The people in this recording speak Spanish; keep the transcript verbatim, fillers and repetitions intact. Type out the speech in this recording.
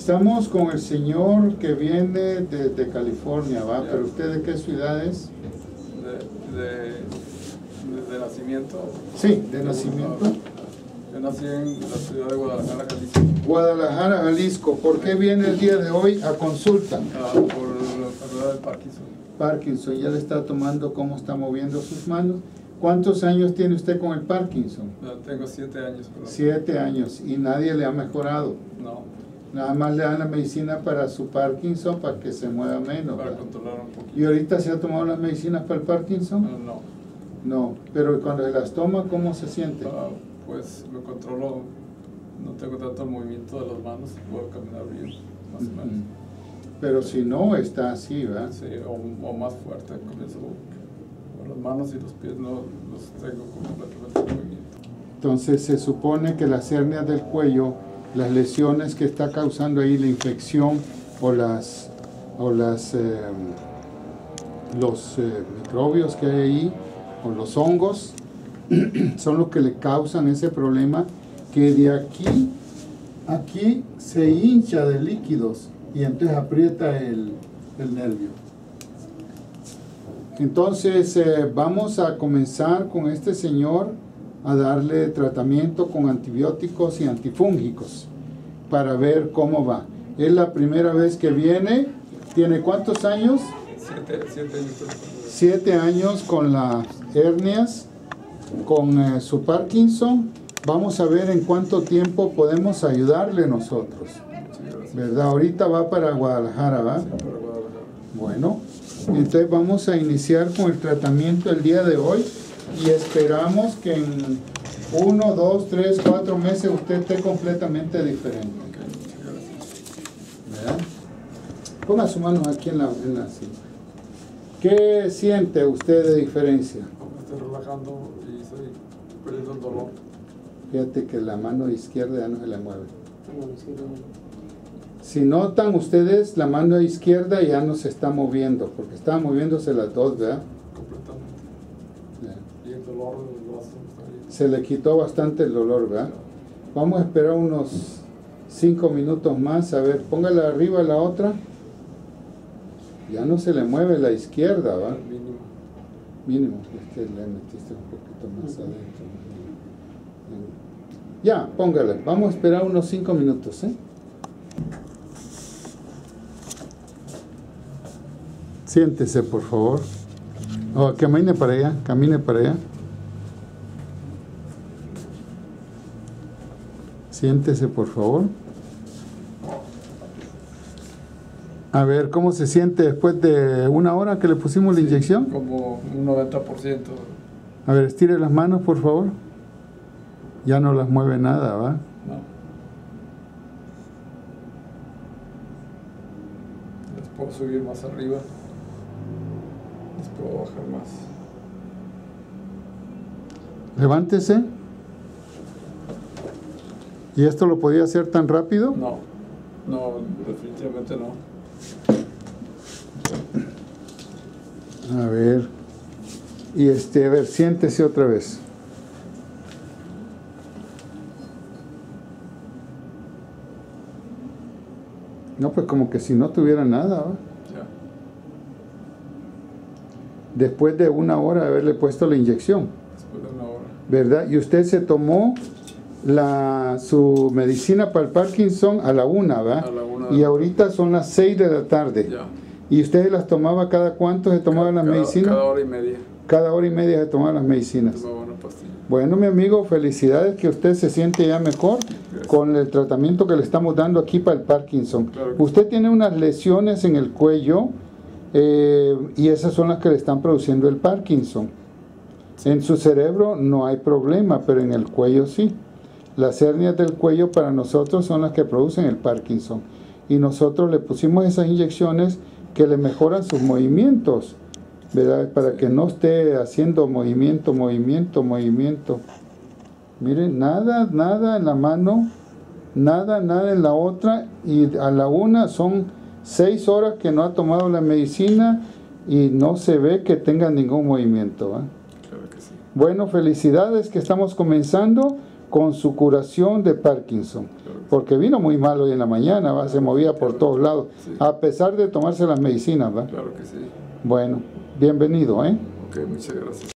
Estamos con el señor que viene de, de California, ¿va? Ya. ¿Pero usted de qué ciudad es? De, de, de, de nacimiento. Sí, de nacimiento. Yo nací en la ciudad de Guadalajara, Jalisco. Guadalajara, Jalisco. ¿Por qué viene el día de hoy a consulta? Ah, por la enfermedad del Parkinson. Parkinson, ya le está tomando cómo está moviendo sus manos. ¿Cuántos años tiene usted con el Parkinson? No, tengo siete años. Pero Siete años y nadie le ha mejorado. no, Nada más le dan la medicina para su Parkinson para que se mueva menos. para ¿verdad? controlar un poquito. ¿Y ahorita se ha tomado las medicinas para el Parkinson? No, no. No, pero cuando se las toma, ¿cómo se siente? Ah, pues me controlo, no tengo tanto movimiento de las manos, puedo caminar bien, más o menos. Ujú. Pero si no, está así, ¿verdad? Sí, o, o más fuerte, comienzo con las manos y los pies, no los tengo completamente en movimiento. Entonces se supone que las hernias del cuello, las lesiones que está causando ahí la infección o las o las eh, los eh, microbios que hay ahí o los hongos son los que le causan ese problema, que de aquí aquí se hincha de líquidos y entonces aprieta el, el nervio. Entonces eh, vamos a comenzar con este señor a darle tratamiento con antibióticos y antifúngicos para ver cómo va. Es la primera vez que viene. ¿Tiene cuántos años? Siete, siete años. Siete años con las hernias, con eh, su Parkinson. Vamos a ver en cuánto tiempo podemos ayudarle nosotros. ¿Verdad? Ahorita va para Guadalajara, ¿va? Sí, para Guadalajara. Bueno, entonces vamos a iniciar con el tratamiento el día de hoy y esperamos que en uno, dos, tres, cuatro meses usted esté completamente diferente. Ok, muchas gracias. ¿Verdad? Ponga su mano aquí en la, en la silla. ¿Qué siente usted de diferencia? Me estoy relajando y estoy perdiendo el dolor. Fíjate que la mano izquierda ya no se le mueve. Si notan ustedes, la mano izquierda ya no se está moviendo, porque estaban moviéndose las dos, ¿verdad? Completamente. Ya. Y el dolor del brazo está bien. Se le quitó bastante el dolor, ¿verdad? Vamos a esperar unos cinco minutos más. A ver, póngala arriba la otra. Ya no se le mueve la izquierda, ¿va? Mínimo. Mínimo, es que le metiste un poquito más adentro. Ya, póngala. Vamos a esperar unos cinco minutos, ¿eh? Siéntese, por favor. Oh, camine para allá, camine para allá. Siéntese, por favor. A ver, ¿cómo se siente después de una hora que le pusimos la inyección? Como un noventa por ciento. A ver, estire las manos, por favor. Ya no las mueve nada, ¿va? No. Les puedo subir más arriba. Les puedo bajar más. Levántese. ¿Y esto lo podía hacer tan rápido? No. No, definitivamente no. A ver. Y este, a ver, siéntese otra vez. No, pues como que si no tuviera nada, ¿va? Ya. Después de una hora de haberle puesto la inyección, Después de una hora. ¿verdad? Y usted se tomó la, su medicina para el Parkinson a la una, ¿va? A la una de Y la ahorita son las seis de la tarde. Ya. ¿Y usted las tomaba cada cuánto se tomaba las Cada- medicinas? Cada hora y media. Cada hora y media se tomaba las medicinas. Tomaba una pastilla. Bueno, mi amigo, felicidades que usted se siente ya mejor Gracias. con el tratamiento que le estamos dando aquí para el Parkinson. Claro que Usted tiene unas lesiones en el cuello eh, y esas son las que le están produciendo el Parkinson. En su cerebro no hay problema, pero en el cuello sí. Las hernias del cuello para nosotros son las que producen el Parkinson. Y nosotros le pusimos esas inyecciones que le mejoran sus movimientos, ¿verdad? Para que no esté haciendo movimiento, movimiento, movimiento. Miren, nada, nada en la mano, nada, nada en la otra, y a la una son seis horas que no ha tomado la medicina y no se ve que tenga ningún movimiento, ¿va? Claro que sí. Bueno, felicidades que estamos comenzando con su curación de Parkinson. Claro que porque vino muy mal hoy en la mañana, ¿va? Se movía por todos lados, Sí. a pesar de tomarse las medicinas, ¿va? Claro que sí. Bueno, bienvenido, ¿eh? Ok, muchas gracias.